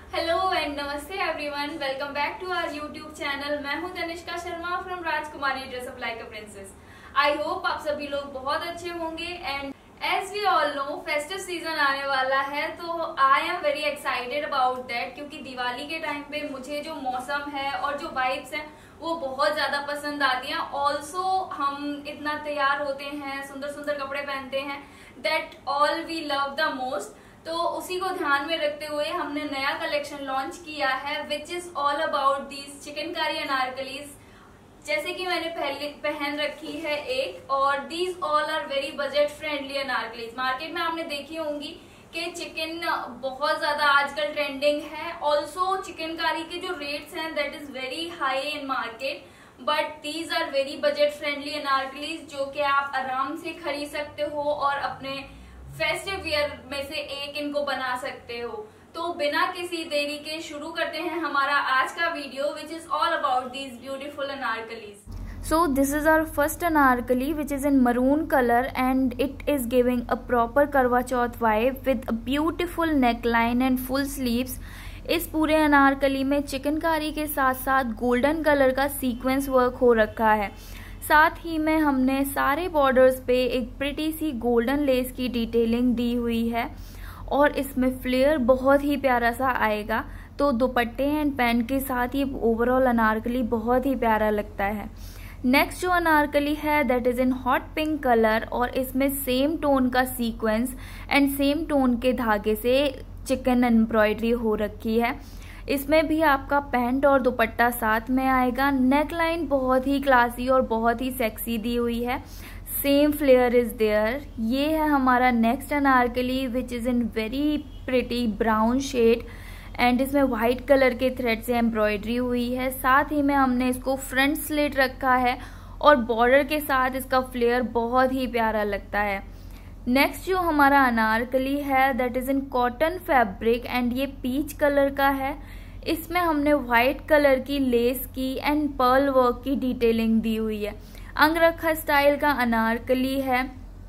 Hello and नमस्ते everyone, welcome back to our YouTube channel. मैं हूं तनिष्का शर्मा फ्रॉम राजकुमारी dress up like a princess. I hope आप सभी लोग बहुत अच्छे होंगे and as we all know festive season आने वाला है, तो I am very excited about that, क्योंकि दिवाली के टाइम पे मुझे जो मौसम है और जो वाइब्स हैं वो बहुत ज्यादा पसंद आती हैं। ऑल्सो हम इतना तैयार होते हैं, सुंदर सुंदर कपड़े पहनते हैं, that all we love the most. तो उसी को ध्यान में रखते हुए हमने नया कलेक्शन लॉन्च किया है which is all about these chikankari anarkalis. जैसे कि मैंने पहले पहन रखी है एक, और these all are very budget friendly anarkalis. Market में आपने देखी होंगी कि चिकन बहुत ज्यादा आजकल ट्रेंडिंग है। ऑल्सो चिकनकारी के जो रेट्स हैं that is very high in market, but these are very budget friendly anarkalis जो कि आप आराम से खरीद सकते हो और अपने फेस्टिव वियर में से एक इनको बना सकते हो। तो बिना किसी देरी के शुरू करते हैं हमारा आज का video which is all about these beautiful anarkalis. So this is our first anarkali which is in maroon color and it is giving a proper karwa chauth vibe with a beautiful neckline and full sleeves। इस पूरे अनारकली में चिकनकारी के साथ साथ golden colour का sequence work हो रखा है। साथ ही में हमने सारे बॉर्डर्स पे एक प्रिटी सी गोल्डन लेस की डिटेलिंग दी हुई है और इसमें फ्लेयर बहुत ही प्यारा सा आएगा। तो दुपट्टे एंड पैंट के साथ ये ओवरऑल अनारकली बहुत ही प्यारा लगता है। नेक्स्ट जो अनारकली है that is in hot pink colour और इसमें सेम टोन का सीक्वेंस एंड सेम टोन के धागे से चिकन एम्ब्रॉयडरी हो रखी है। इसमें भी आपका पैंट और दुपट्टा साथ में आएगा। नेक लाइन बहुत ही क्लासी और बहुत ही सेक्सी दी हुई है। Same flare is there. ये है हमारा next anarkali which is in very pretty brown shade and इसमें व्हाइट कलर के थ्रेड से एम्ब्रॉयडरी हुई है। साथ ही में हमने इसको फ्रंट स्लिट रखा है और बॉर्डर के साथ इसका फ्लेयर बहुत ही प्यारा लगता है। नेक्स्ट जो हमारा अनारकली है that is in cotton fabric and ये पीच कलर का है। इसमें हमने व्हाइट कलर की लेस की एंड पर्ल वर्क की डिटेलिंग दी हुई है। अंगरखा स्टाइल का अनारकली है।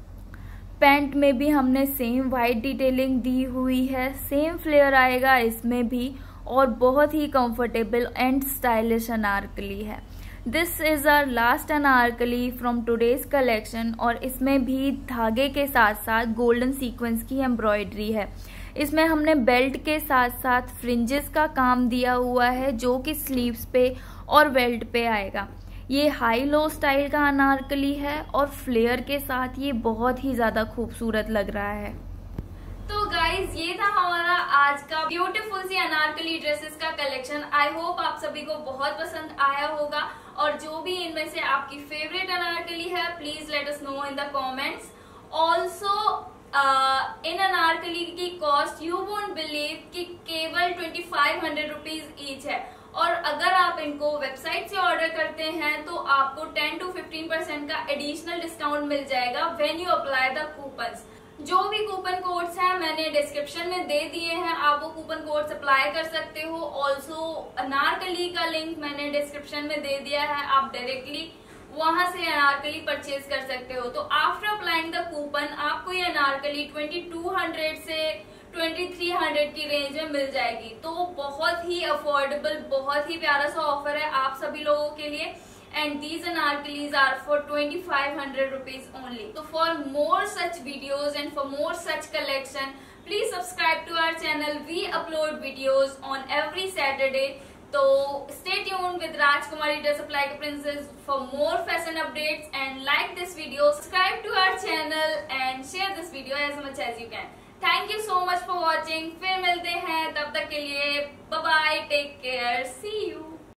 पैंट में भी हमने सेम व्हाइट डिटेलिंग दी हुई है। सेम फ्लेयर आएगा इसमें भी और बहुत ही कंफर्टेबल एंड स्टाइलिश अनारकली है। This is our last anarkali from today's collection और इसमें भी धागे के साथ साथ गोल्डन सीक्वेंस की एम्ब्रॉयडरी है। इसमें हमने बेल्ट के साथ साथ फ्रिंजेस का काम दिया हुआ है जो कि स्लीव्स पे और बेल्ट पे आएगा। ये हाई लो स्टाइल का अनारकली है और फ्लेयर के साथ ये बहुत ही ज्यादा खूबसूरत लग रहा है। तो गाइज ये था हमारा आज का ब्यूटीफुल सी अनारकली ड्रेसेस का कलेक्शन। आई होप आप सभी को बहुत पसंद आया होगा और जो भी इनमें से आपकी फेवरेट अनारकली है please let us know in the comments. Also इन अनारकली की कॉस्ट यू वोंट बिलीव कि केवल 2500 रुपीज ईच है, और अगर आप इनको वेबसाइट से ऑर्डर करते हैं तो आपको 10 to 15% का एडिशनल डिस्काउंट मिल जाएगा when you apply the coupons. जो भी कूपन कोड्स हैं मैंने डिस्क्रिप्शन में दे दिए हैं, आप वो कूपन कोड्स अप्लाई कर सकते हो। ऑल्सो अनारकली का लिंक मैंने डिस्क्रिप्शन में दे दिया है, आप डायरेक्टली वहां से अनारकली परचेज कर सकते हो। तो आफ्टर अप्लाइंग द कूपन आपको ये अनारकली 2200 से 2300 की रेंज में मिल जाएगी। तो बहुत ही अफोर्डेबल, बहुत ही प्यारा सा ऑफर है आप सभी लोगों के लिए। And these anarkalis are for 2500 rupees only. So for more such videos and for more such collection, please subscribe to our channel. We upload videos on every Saturday. So stay tuned with Rajkumari Dress Up Like a Princess for more fashion updates, and like this video, subscribe to our channel and share this video as much as you can. Thank you so much for watching. फिर मिलते हैं, तब तक के लिए bye bye, take care, see you.